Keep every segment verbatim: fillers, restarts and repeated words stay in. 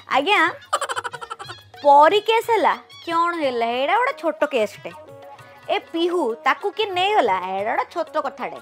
आज्ञा परी केस है कौन है एड़ा गोटे छोट केसटे ए पिहू ताकू कि नहीं गला एड़ा गोटे छोट कथाटे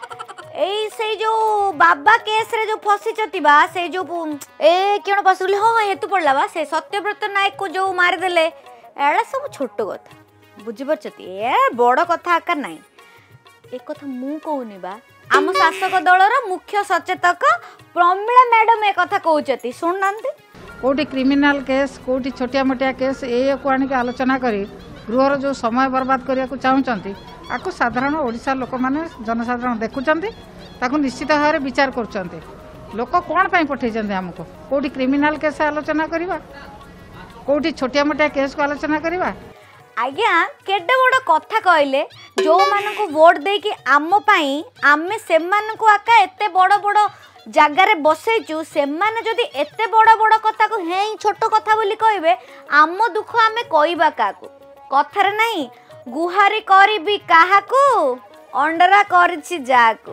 ए से जो बाबा केस रे जो फसी बा से जो ए क्यों फसुले हाँ हेतु पड़ला बा से सत्यव्रत नायक को जो मारिदेले एड़ा सब छोट कथा बुझीपारती ए बड़ कथा आकार ना एक कथा मु कहूनी बा आम शासक दलर मुख्य सचेतक प्रमीला मैडम ए कथा कहते शुणुना कोटी क्रिमिनाल केस कोटी छोटिया मोटिया केस ये को आनिक आलोचना करी गृहर जो समय बर्बाद करने को चाहते आपको साधारण ओडिशा लोक मैंने जनसाधारण देखुंत ताकू निश्चित भाव में विचार कर लोक कौन पाई पठे आमको कोटी क्रिमिनाल केस आलोचना करवा कोटी छोटिया मोटिया केस को आलोचना करवा आज्ञा केडे बड़ कथा कहले जो मानक वोट देकी आम पाई आमे से मानक आका एते बड़ बड़ जगार बसैचु से माने जदि एते बड़ बड़ कथा को हे छोट कथा बोली कहबे आम दुख आमे कहबा काकू कथार नहीं गुहारी करबी काहाकू अंडरा करछि जाकू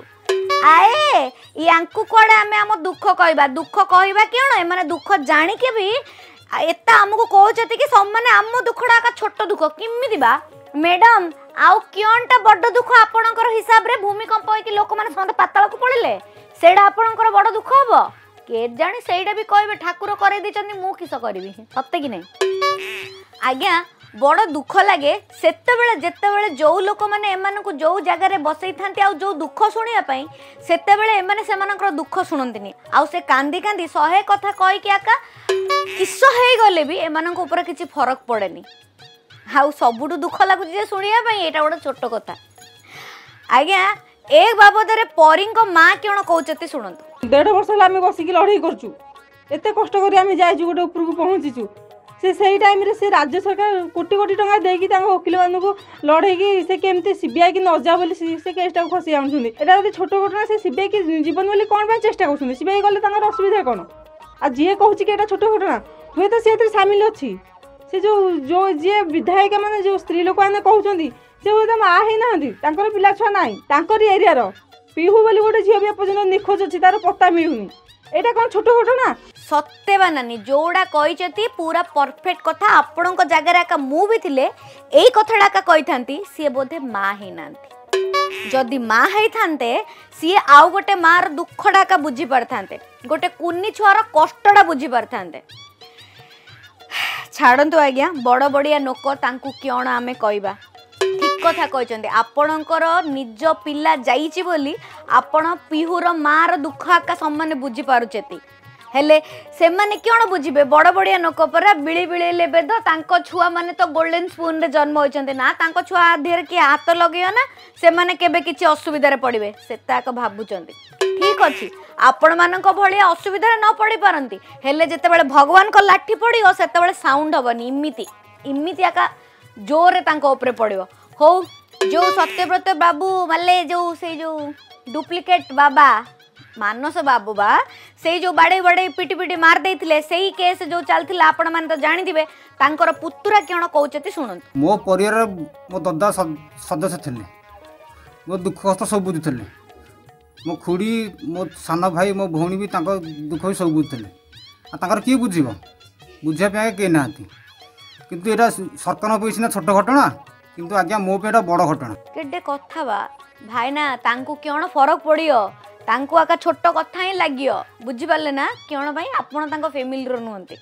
आए यांकू कोडे आमे आम दुख कहबा दुख कहबा केण ए माने दुख जानि के भी एत आमको कहते कि सब आम दुखड़ा का छोट दुख किमिति बा मैडम आउ क्योंटा बड़ दुख आपणकर हिसाब रे भूमिकंप होइकि लोक माने समस्त पाताल को पड़िले सेडा आपणकर बड़ दुख हबो के जानी सेडा भी कहबे ठाकुर करे दिचंदी मु किस करबी सत्य कि नहीं आज्ञा बड़ दुख लगे सेते बेले जेते बेले जो लोक माने एमान को जो जगह रे बसई थांती आ जो दुख सुनिया पई सेते बेले एमाने सेमानकर दुख सुनंतिनी आ से कांदी कांदी सहे कथा कहि कि आका किस हे गले भी एमानक ऊपर किछि फरक पड़ेनी हाउ सबुठु दुख लागु जे सुनिया पई एटा बड़ छोट कथा आज्ञा एक बाबद रे परिंक मां कोन कहउचती सुनंतु डेढ़ वर्ष होला आमे बसिकी लड़ाई करछु एते कष्ट करी आमे जाइछु गोटे ऊपर को पहुंचीछु से सही टाइम रे से राज्य सरकार कोटी कोटी टंका देकी तांको वकील मान को लड़ाई की से केमते सीबीआई की न जा बोली से केसटा को फसी आउछुंदी एटा जदी छोट घटना से सीबीआई की जीवन बोली कोन बा चेष्टा करछुंदी सीबीआई गले तांकर असुविधा कोन आ जे कहूची कि एटा छोट घटना हुए तो से शामिल अच्छी से जो जो जे विधायिका माने जो स्त्री लोक माने कहउछंदी से हुए तो मां हे नाहंदी तांकर पिला छुआ नाही तांकर एरिया रो पिहू बोली गोटे झियो भी पर्यंत निखोज अछि तार पत्ता मिलुनी एटा कोन छोट घटना सत्यबा नानी जोड़ा कहिचती पूरा परफेक्ट कथा आपणक जगह का मु भी थिले एई कथाडा का कहिथांती सी बोधे मां हे नांती जदि मां हे थांते सी आउ गोटे मार दुखडा का बुझी परथांते गोटे कुन्नी छुआर कष्टडा बुझी परथांते छाड़ंतु आज्ञा बड़ बड़िया नोक तांकू क्यों आमे कहबा ठीक कथा कहते आपणकर निज पिला जाइछि बोली आपण पिहुर मार दुख आका सम्मान बुझी पारुचेती हेले से माने क्यों बुझे बड़ बड़िया नोक परा बिली बिली लेबे तो तांको छुआ माने तो गोल्डन स्पून रे जन्म होइचंते ना तांको छुआ देहर के हाथ लगेयो ना से माने केबे किछि असुविधा रे पड़िबे सेताक भाबुचंती ठीक अछि आपण मानक भली असुविधा रे न पड़ी पारंती हेले जते बेले भगवान को लाठी पड़ियो सेते बेले साउंड हबनी इमिति इमिति आका जोर रे तांको ऊपर पड़ियो हो जो सत्यव्रत बाबू माले जो से जो डुप्लिकेट बाबा मानस बाबू बा से जो बाड़े बाड़े पिटी पिटी मार देथिले सेही केस जो चलथिला आपण माने तो जानि दिबे तांकर पुत्रा केण कहउचती सुनंतु मो परिवार मो दादा सदस्य थिले मो दुख कष्ट सब बुझुथिले मो खुड़ी मो सान भाई मो भौणी भी तांको दुख भी सब बुझुथिले आ तांकर की बुझिबो बुझिया पे के नांती किंतु एटा सरकार पैसिना छोट घटना किंतु आज्ञा मो पे एटा बड़ घटना केडे कथा बा भाईना तांको केण फरक पड़ियो तांको आका छोट कथा ही लागियो बुझी पाले ना क्यों भाई आपण तांको फैमिली रो नुहंती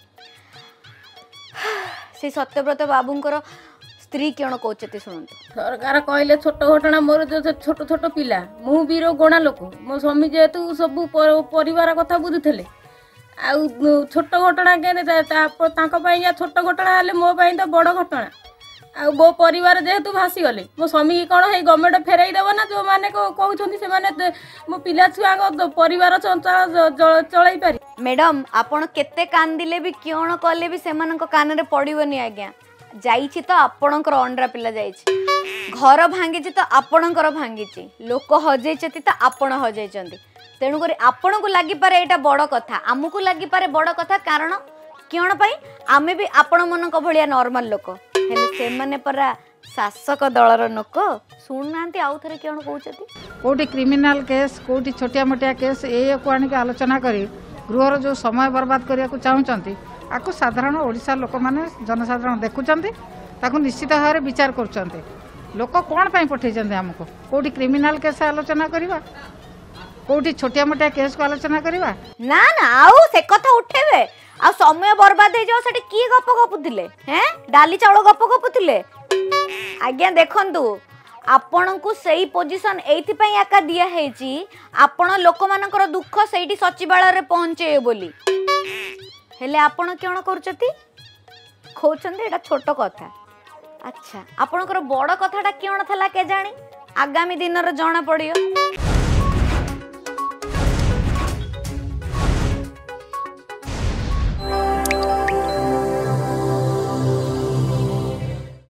से सत्यव्रत बाबूंकर स्त्री क्यों कहते शुणु सरकार कहले छोट घटना मोर जो छोट छोट पिला मु बीर गोणा लोक मो स्वामी जेहेतु सब परिवार कथा बुझुले आउ छोट घटना के छोट घटना हेले मो तो बड़ घटना आ मो परिवार जेहेतु भासी गले मो स्वामी की कौन है गवर्नमेंट फेरई देव ना जो मैंने कहते से माने मो पिला छुआ परिवार चल पारि मैडम आपण केते कांदिले भी क्यों कले भी सेमान कान रे पड़िबनी आज्ञा जाइछि तो आपणकर अंडरा पिला जाइछि घर भांगी तो आपणकर भांगी लोक हजेइछति तो आपण हजेइछन्ति तेणु करी आपण को लागि पारे एटा बड़ कथा आमको लागि पारे बड़ कथा कारण क्यों पाई आमे भी आपण मनक भलिया नॉर्मल लोक हेले से माने परा शासक दलर लोक सुननांती आउ थरे क्यों कहउछति कोटी क्रिमिनाल केस कोटी छोटिया मोटिया केस ए को आनिक आलोचना करी गृहर जो समय बर्बाद करने को चाहूँगी आपको साधारण ओडिशा लोक मैंने जनसाधारण देखुंट ताकू निश्चित भाव में विचार कर लोक कौन पाई पठे आमको कौटी क्रिमिनाल केस आलोचना करवा कौटी छोटिया मोटिया केस को आलोचना करवा ना ना आउ से कथा उठेबे आ समय बर्बाद हो जाओ सेठी की गप गपुथिले हैं डाली चाउल गप गपुथिले आज्ञा देखंतु आपणको सही पोजीशन एथि पई आका दिया हेची आपण लोक मानकर दुख सेठी सचिवालय रे पहुंचे बोली हेले आपण केण करचती खोचंदे एटा छोट कथा अच्छा आपणकर बड़ कथाटा केण थला के जानी आगामी दिन रे जणा पड़ियो।